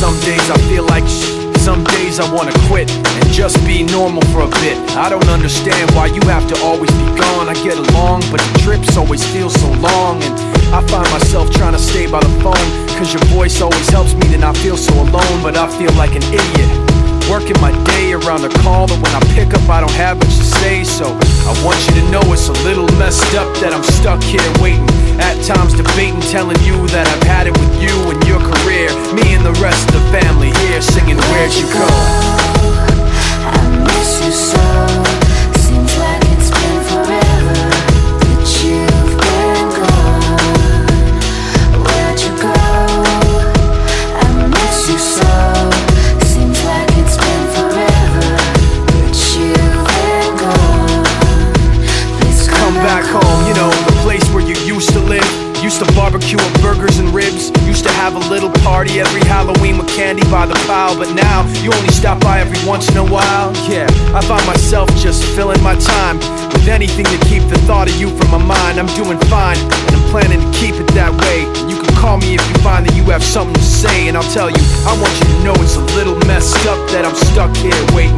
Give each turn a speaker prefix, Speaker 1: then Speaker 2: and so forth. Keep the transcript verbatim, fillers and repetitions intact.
Speaker 1: some days I feel like shh. Some days I wanna quit and just be normal for a bit. I don't understand why you have to always be gone. I get along, but the trips always feel so long. And I find myself trying to stay by the phone, cause your voice always helps me to not feel so alone. But I feel like an idiot, working my day around the call, but when I pick up I don't have much to say. So I want you to know it's a little messed up that I'm stuck here waiting, at times debating, telling you that I've had it with you and your career. Me and the rest of the family here singing Where'd You Go?
Speaker 2: I miss you so. Seems like it's been forever that you've been gone. Where'd you go? I miss you so. Seems like it's been forever that you've been gone. Please come,
Speaker 1: come back home, you know, the place where you used to live. Used to barbecue with burgers and ribs. Used to have a little party every Halloween with candy by the pile. But now, you only stop by every once in a while. Yeah, I find myself just filling my time with anything to keep the thought of you from my mind. I'm doing fine, and I'm planning to keep it that way. You can call me if you find that you have something to say, and I'll tell you, I want you to know it's a little messed up that I'm stuck here waiting,